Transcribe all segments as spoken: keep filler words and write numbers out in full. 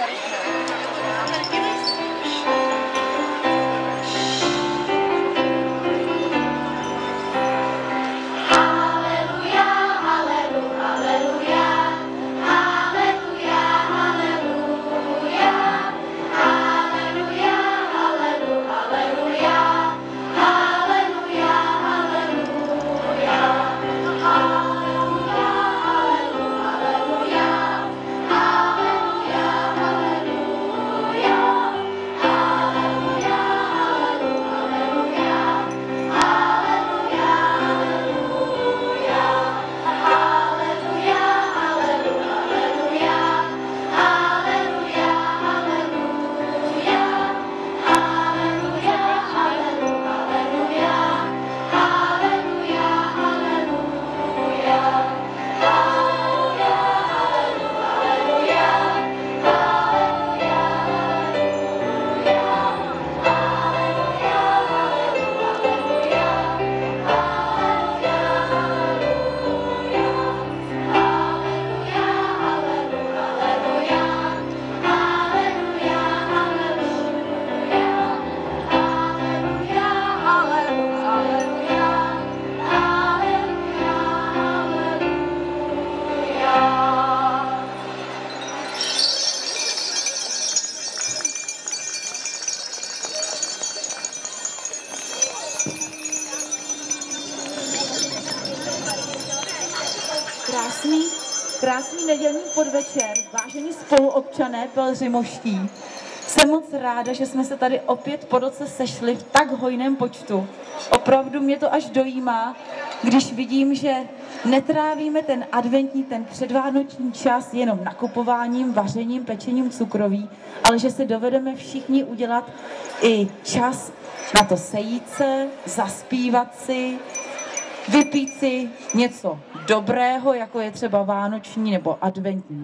Krásný, krásný nedělní podvečer, vážení spoluobčané pelhřimovští. Jsem moc ráda, že jsme se tady opět po roce sešli v tak hojném počtu. Opravdu mě to až dojímá, když vidím, že netrávíme ten adventní, ten předvánoční čas jenom nakupováním, vařením, pečením cukroví, ale že si dovedeme všichni udělat i čas na to sejít se, zaspívat si, vypít si něco dobrého, jako je třeba vánoční nebo adventní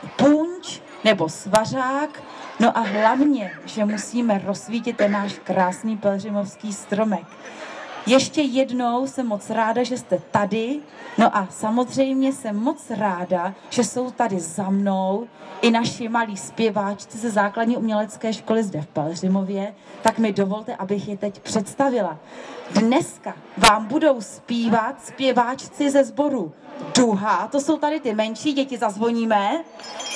punč nebo svařák. No a hlavně, že musíme rozsvítit ten náš krásný pelhřimovský stromek. Ještě jednou jsem moc ráda, že jste tady. No a samozřejmě jsem moc ráda, že jsou tady za mnou i naši malí zpěváčci ze základní umělecké školy zde v Pelhřimově. Tak mi dovolte, abych je teď představila. Dneska vám budou zpívat zpěváčci ze sboru Duha. To jsou tady ty menší děti, zazvoníme.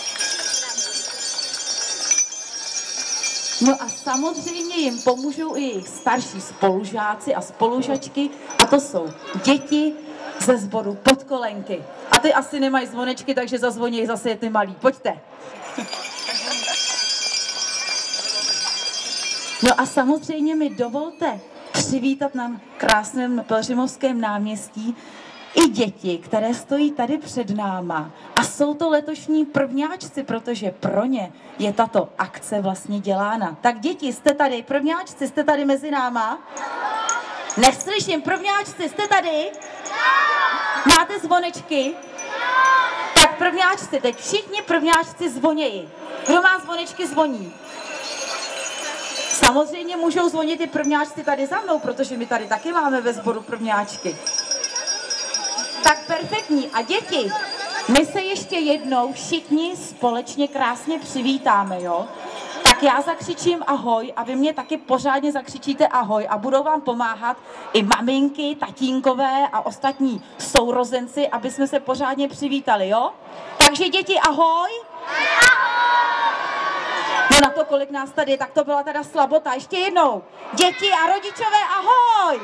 No a samozřejmě jim pomůžou i jejich starší spolužáci a spolužačky, a to jsou děti ze sboru Podkolenky. A ty asi nemají zvonečky, takže zazvoní zase ty malí. Pojďte. No a samozřejmě mi dovolte přivítat na krásném pelhřimovském náměstí i děti, které stojí tady před náma. A jsou to letošní prvňáčci, protože pro ně je tato akce vlastně dělána. Tak děti, jste tady, prvňáčci, jste tady mezi náma? Neslyším, prvňáčci, jste tady? Máte zvonečky? Tak prvňáčci, teď všichni prvňáčci zvonějí. Kdo má zvonečky, zvoní. Samozřejmě můžou zvonit i prvňáčci tady za mnou, protože my tady taky máme ve sboru prvňáčky. Tak perfektní. A děti, my se ještě jednou všichni společně krásně přivítáme, jo? Tak já zakřičím ahoj a vy mě taky pořádně zakřičíte ahoj a budou vám pomáhat i maminky, tatínkové a ostatní sourozenci, aby jsme se pořádně přivítali, jo? Takže děti, ahoj! No na to, kolik nás tady je, tak to byla teda slabota. Ještě jednou. Děti a rodičové, ahoj!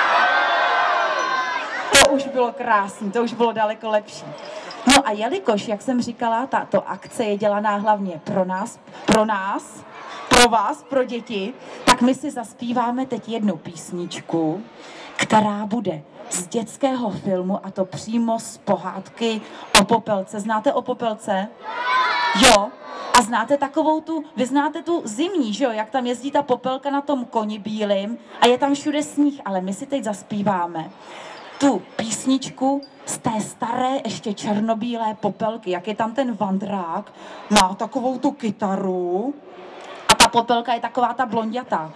To už bylo krásné, to už bylo daleko lepší. No a jelikož, jak jsem říkala, tato akce je dělaná hlavně pro nás, pro nás, pro vás, pro děti, tak my si zaspíváme teď jednu písničku, která bude z dětského filmu, a to přímo z pohádky o Popelce. Znáte o Popelce? Jo. A znáte takovou tu, vy znáte tu zimní, že jo, jak tam jezdí ta Popelka na tom koni bílým a je tam všude sníh, ale my si teď zaspíváme tu písničku z té staré, ještě černobílé Popelky, jak je tam ten vandrák, má takovou tu kytaru a ta Popelka je taková ta blondětá.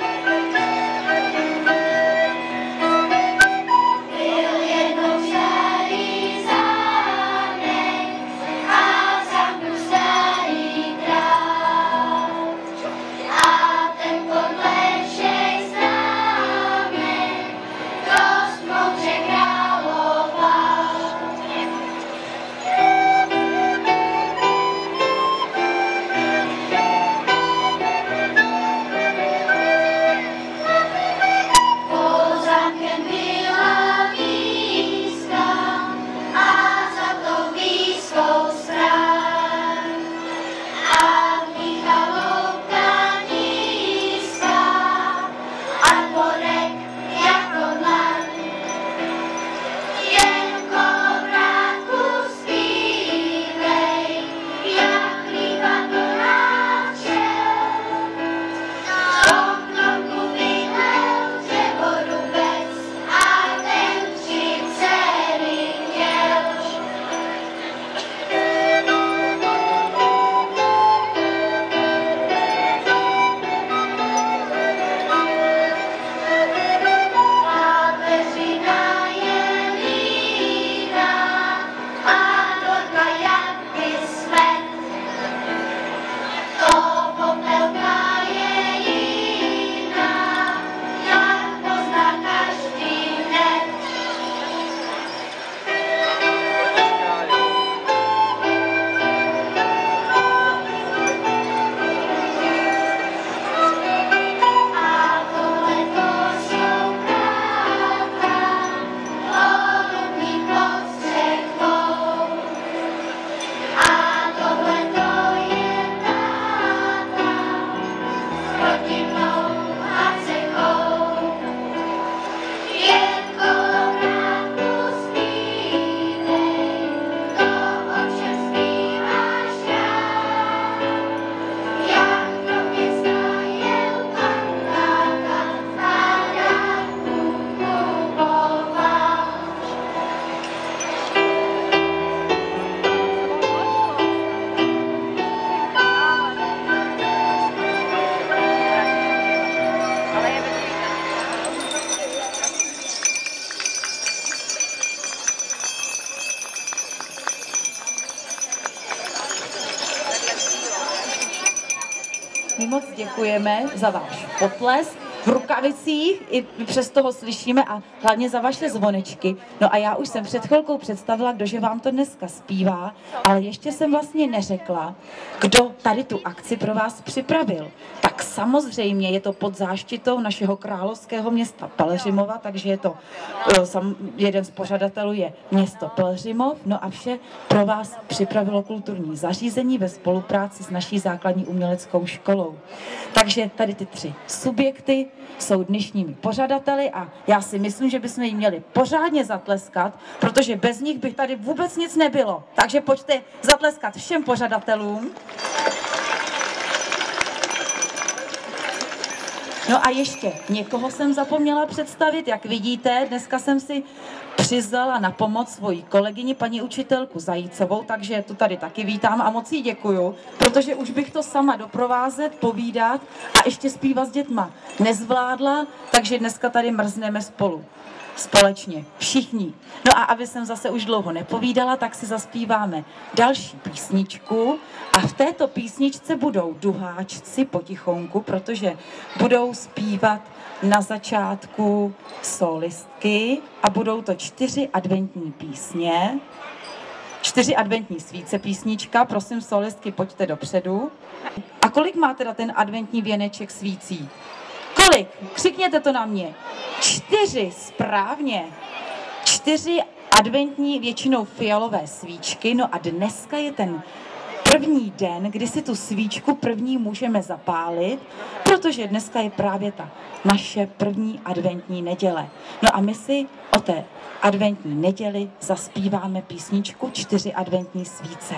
Byl jednou šéf děkujeme za váš potlesk v rukavicích, i přes toho slyšíme, a hlavně za vaše zvonečky. No a já už jsem před chvilkou představila, kdože vám to dneska zpívá, ale ještě jsem vlastně neřekla, kdo tady tu akci pro vás připravil. Tak samozřejmě je to pod záštitou našeho královského města Pelhřimova, takže je to, jeden z pořadatelů je město Pelhřimov, no a vše pro vás připravilo kulturní zařízení ve spolupráci s naší základní uměleckou školou. Takže tady ty tři subjekty jsou dnešními pořadateli a já si myslím, že bychom jim měli pořádně zatleskat, protože bez nich by tady vůbec nic nebylo. Takže pojďte zatleskat všem pořadatelům. No a ještě někoho jsem zapomněla představit, jak vidíte, dneska jsem si přizvala na pomoc svoji kolegyni, paní učitelku Zajícovou, takže tu tady taky vítám a moc jí děkuju, protože už bych to sama doprovázet, povídat a ještě zpívat s dětma nezvládla, takže dneska tady mrzneme spolu. Společně, všichni. No a aby jsem zase už dlouho nepovídala, tak si zaspíváme další písničku a v této písničce budou duháčci potichonku, protože budou zpívat na začátku solistky a budou to čtyři adventní písně, čtyři adventní svíce písnička, prosím solistky, pojďte dopředu. A kolik má teda ten adventní věneček svící? Kolik? Křikněte to na mě. Čtyři, správně. Čtyři adventní, většinou fialové svíčky. No a dneska je ten první den, kdy si tu svíčku první můžeme zapálit, protože dneska je právě ta naše první adventní neděle. No a my si o té adventní neděli zaspíváme písničku Čtyři adventní svíce.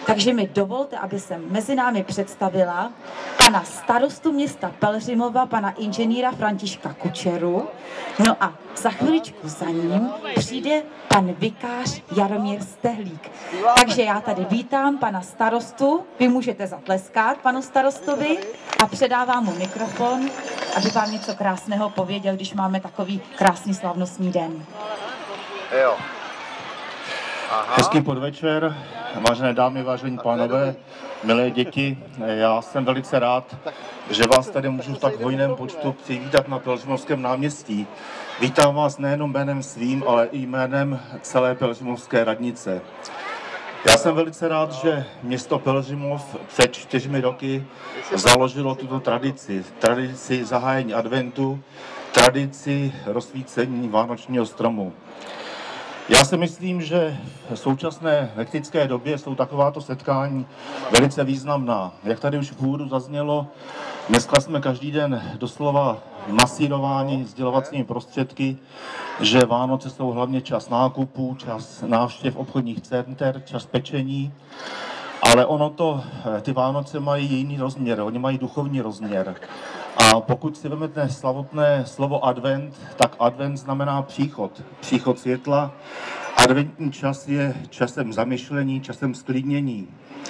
Takže mi dovolte, aby jsem mezi námi představila pana starostu města Pelhřimova, pana inženýra Františka Kučeru. No a za chviličku za ním přijde pan vikář Jaromír Stehlík. Takže já tady vítám pana starostu, vy můžete zatleskat panu starostovi a předávám mu mikrofon, aby vám něco krásného pověděl, když máme takový krásný slavnostní den. Jo. Aha. Hezký podvečer, vážené dámy, vážení pánové, milé děti. Já jsem velice rád, že vás tady můžu v tak hojném počtu přivítat na Pelhřimovském náměstí. Vítám vás nejenom jménem svým, ale i jménem celé Pelhřimovské radnice. Já jsem velice rád, že město Pelhřimov před čtyřmi roky založilo tuto tradici. Tradici zahájení adventu, tradici rozsvícení vánočního stromu. Já si myslím, že v současné hektické době jsou takováto setkání velice významná. Jak tady už v úvodu zaznělo, dneska jsme každý den doslova masírováni sdělovacími prostředky, že Vánoce jsou hlavně čas nákupů, čas návštěv obchodních center, čas pečení, ale ono to, ty Vánoce mají jiný rozměr, oni mají duchovní rozměr. A pokud si vezmete slavotné slovo advent, tak advent znamená příchod, příchod světla. Adventní čas je časem zamyšlení, časem sklidnění.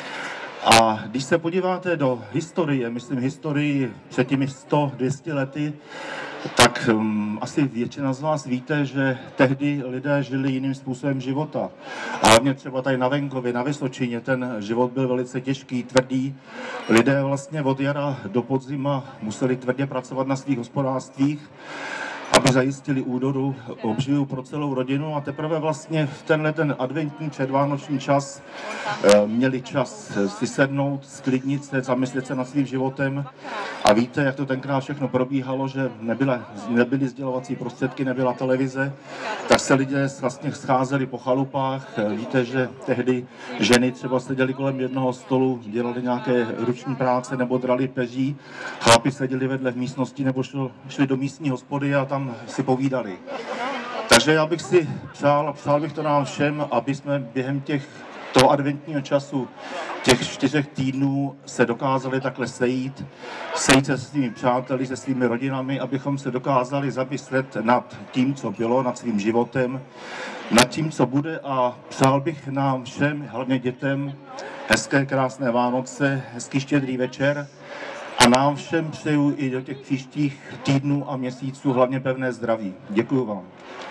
A když se podíváte do historie, myslím historii před těmi sto dvě stě lety, tak um, asi většina z vás víte, že tehdy lidé žili jiným způsobem života. A hlavně třeba tady na venkově, na Vysočině, ten život byl velice těžký, tvrdý. Lidé vlastně od jara do podzima museli tvrdě pracovat na svých hospodářstvích, aby zajistili úrodu, obživu pro celou rodinu, a teprve vlastně v tenhle ten adventní předvánoční čas e, měli čas si sednout, sklidnit se, zamyslet se nad svým životem. A víte, jak to tenkrát všechno probíhalo, že nebyla, nebyly sdělovací prostředky, nebyla televize, tak se lidé vlastně scházeli po chalupách. Víte, že tehdy ženy třeba seděly kolem jednoho stolu, dělali nějaké ruční práce nebo drali peří, chlapi seděli vedle v místnosti nebo šli, šli do místní hospody a tam si povídali. Takže já bych si přál a přál bych to nám všem, aby jsme během těch toho adventního času, těch čtyřech týdnů se dokázali takhle sejít, sejít se svými přáteli, se svými rodinami, abychom se dokázali zamyslet nad tím, co bylo, nad svým životem, nad tím, co bude, a přál bych nám všem, hlavně dětem, hezké, krásné Vánoce, hezký štědrý večer. A nám všem přeju i do těch příštích týdnů a měsíců hlavně pevné zdraví. Děkuju vám.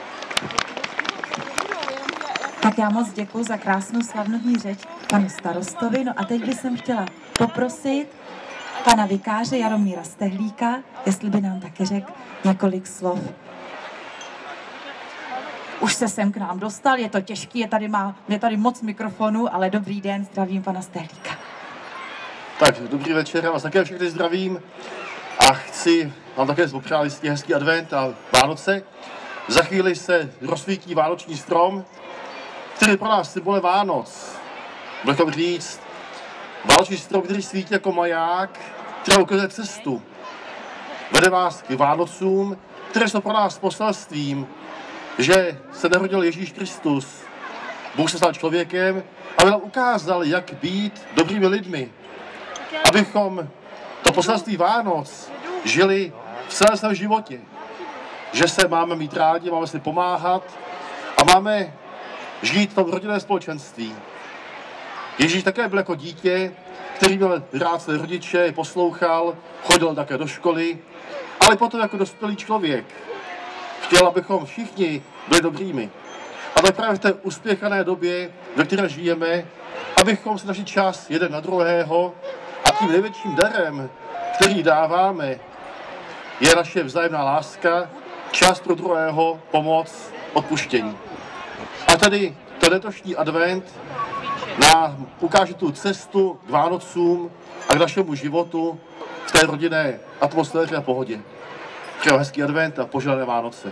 Tak já moc děkuji za krásnou slavnostní řeč panu starostovi. No a teď bych jsem chtěla poprosit pana vikáře Jaromíra Stehlíka, jestli by nám taky řekl několik slov. Už se sem k nám dostal, je to těžký, je tady, má, je tady moc mikrofonů, ale dobrý den, zdravím pana Stehlíka. Tak, dobrý večer, já vás také všechny zdravím a chci vám také popřát hezký advent a Vánoce. Za chvíli se rozsvítí vánoční strom, který pro nás symbole Vánoc. Budeme říct, vánoční strom, který svítí jako maják, který ukazuje cestu. Vede vás k Vánocům, které jsou pro nás poselstvím, že se narodil Ježíš Kristus. Bůh se stal člověkem, aby nám ukázal, jak být dobrými lidmi. Abychom to poselství Vánoc žili v celém svém životě. Že se máme mít rádi, máme si pomáhat a máme žít v tom rodinném společenství. Ježíš také byl jako dítě, který byl rád své rodiče, poslouchal, chodil také do školy, ale potom jako dospělý člověk chtěl, abychom všichni byli dobrými. A to právě v té uspěchané době, ve které žijeme, abychom si našli čas jeden na druhého, a tím největším darem, který dáváme, je naše vzájemná láska, čas pro druhého, pomoc, odpuštění. A tady ten letošní advent nám ukáže tu cestu k Vánocům a k našemu životu v té rodinné atmosféře a pohodě. Přeju hezký advent a požehnané Vánoce.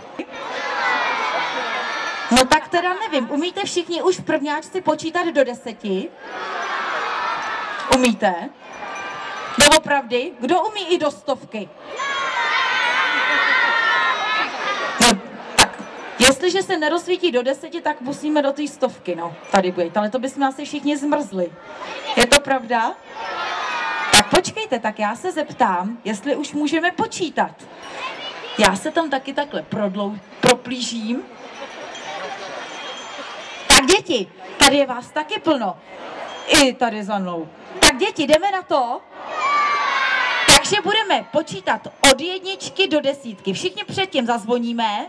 No tak teda nevím, umíte všichni už v prvňáčci počítat do deseti? Umíte? Doopravdy? Kdo umí i do stovky? No, tak Jestliže se nerozsvítí do deseti, tak musíme do té stovky, no. Tady bude, ale to bychom asi všichni zmrzli. Je to pravda? Tak počkejte, tak já se zeptám, jestli už můžeme počítat. Já se tam taky takhle prodlou, proplížím. Tak děti, tady je vás taky plno. I tady za mnou. Tak děti, jdeme na to. Takže budeme počítat od jedničky do desítky. Všichni předtím zazvoníme.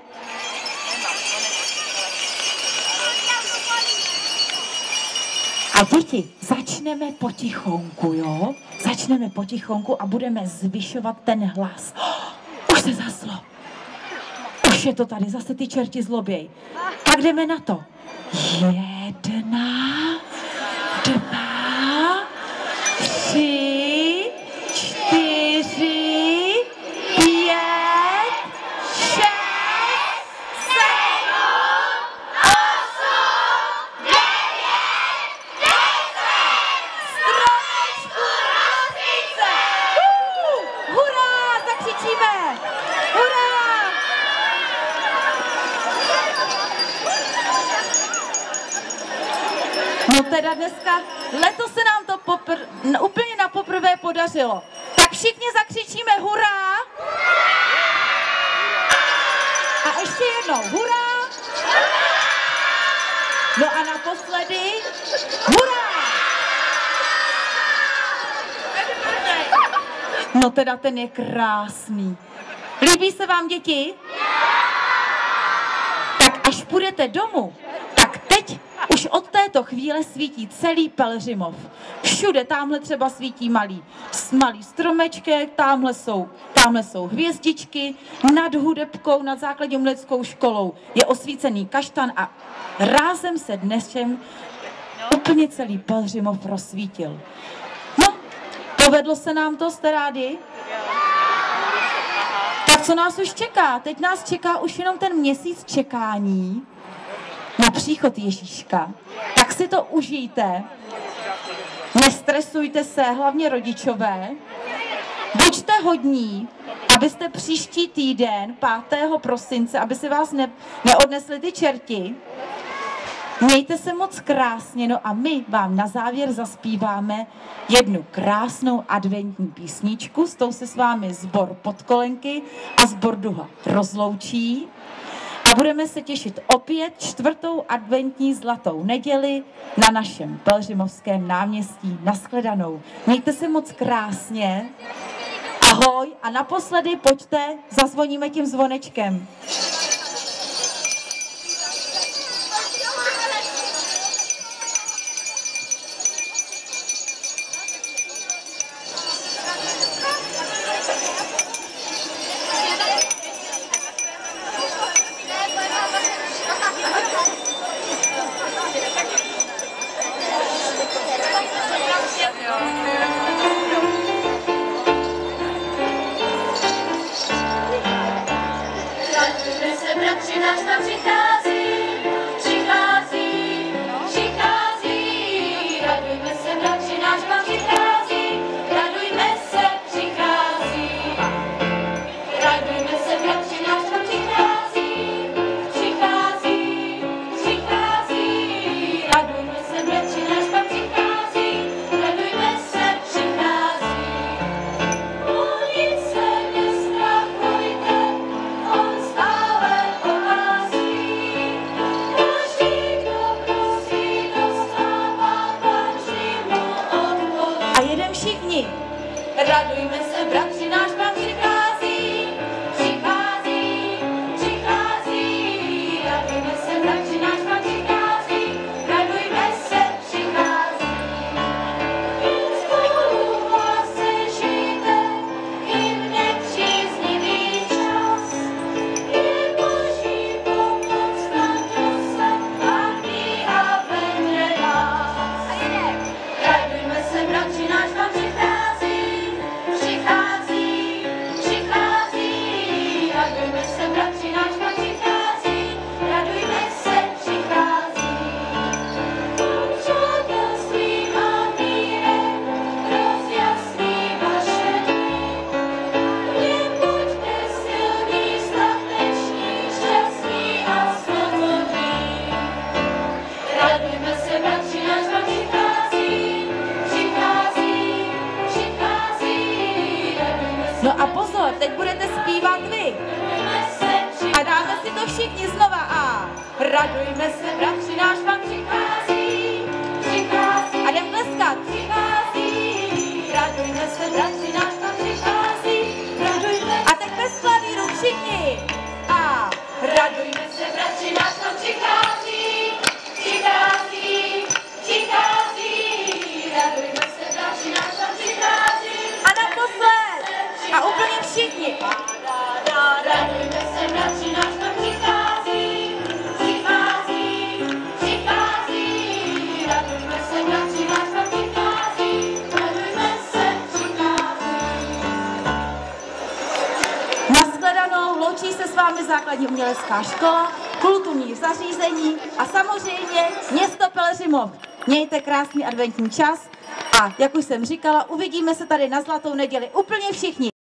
A děti, začneme potichonku, jo? Začneme potichonku a budeme zvyšovat ten hlas. Oh, už se zaslo. Už je to tady, zase ty čerti zloběj. Tak jdeme na to. Jedna, dva, tři, čtyři, pět, šest, sedm, osm, devět, deset. Stromečku rosice. Uh, hurá, zakřičíme. Hurá. No teda dneska, letos se nám to popr, úplně na poprvé podařilo. Tak všichni zakřičíme hurá. A ještě jednou hurá. No a naposledy hurá. No teda ten je krásný. Líbí se vám, děti? Tak až půjdete domů, tak teď už od této chvíle svítí celý Pelhřimov. Všude, tamhle třeba svítí malý, malý stromečky, tamhle jsou, tamhle jsou hvězdičky, nad hudebkou, nad základní uměleckou školou je osvícený kaštan a rázem se dnešem úplně celý Pelhřimov rozsvítil. No, povedlo se nám to, jste rádi? Tak co nás už čeká? Teď nás čeká už jenom ten měsíc čekání na příchod Ježíška. Tak si to užijte, nestresujte se, hlavně rodičové. Buďte hodní, abyste příští týden, pátého prosince, aby si vás ne, neodnesli ty čerti. Mějte se moc krásně, no a my vám na závěr zaspíváme jednu krásnou adventní písničku, s tou se s vámi sbor Podkolenky a sbor Duha rozloučí. A budeme se těšit opět čtvrtou adventní zlatou neděli na našem Pelhřimovském náměstí. Nashledanou. Mějte se moc krásně. Ahoj a naposledy pojďte, zazvoníme tím zvonečkem. Yeah. teď budete zpívat vy. A dáme si to všichni znova a radujme se, bratři, náš Pán přichází, přichází. A jdem tleskat. Přichází, radujme se, bratři, náš Pán přichází, radujme. A teď bez klavíru všichni. A radujme se, bratři, náš Pán přichází, přichází, přichází. Radujme se, bratři, náš Pán přichází. A naposled. A úplně všichni. Radujme se, bratři, náš Pán přichází, přichází, přichází. Radujme se, bratři, náš Pán přichází, radujme se, přichází. Nashledanou, loučí se s vámi Základní umělecká škola, kulturní zařízení a samozřejmě město Pelhřimov. Mějte krásný adventní čas a jak už jsem říkala, uvidíme se tady na Zlatou neděli úplně všichni.